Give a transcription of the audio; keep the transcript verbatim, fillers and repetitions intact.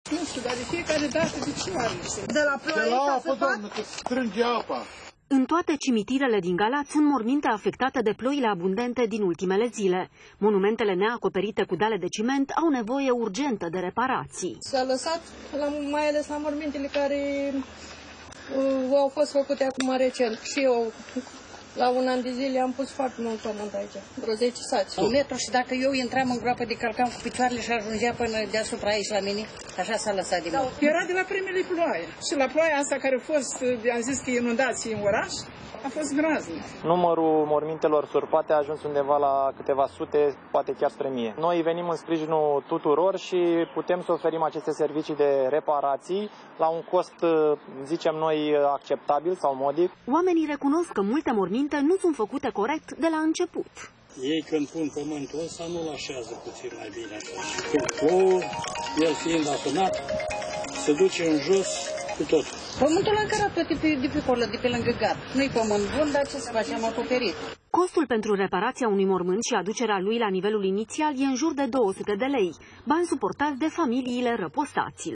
Nu știu, dar de fiecare dată de ce oare? De la ploaie De la ca apă, să fac? doamnă, că strânge apa. În toate cimitirele din Galați sunt morminte afectate de ploile abundente din ultimele zile. Monumentele neacoperite cu dale de ciment au nevoie urgentă de reparații. S-a lăsat, la, mai ales la mormintele care uh, au fost făcute acum recent. Și eu, la un an de zile, am pus foarte mult pământ aici, vreo zece saci. Un metru și dacă eu intram în groapă de călcam cu picioarele și ajungea până deasupra aici la mine, așa s-a lăsat de mult. Era de la primele ploaie. Și la ploaia asta care a fost, am zis că inundații în oraș, a fost groaznic. Numărul mormintelor surpate a ajuns undeva la câteva sute, poate chiar spre mie. Noi venim în sprijinul tuturor și putem să oferim aceste servicii de reparații la un cost, zicem noi, acceptabil sau modic. Oamenii recunosc că multe morminte nu sunt făcute corect de la început. Ei când pun pământul ăsta nu-l așează puțin mai bine așa. Și când plouă, el fiind atunat, se duce în jos cu tot. Pământul a cărat de pe, de pe acolo, de pe lângă gard. Nu-i pământ bun, dar ce să facem, acoperit. Costul pentru reparația unui mormânt și aducerea lui la nivelul inițial e în jur de două sute de lei, bani suportați de familiile răposaților.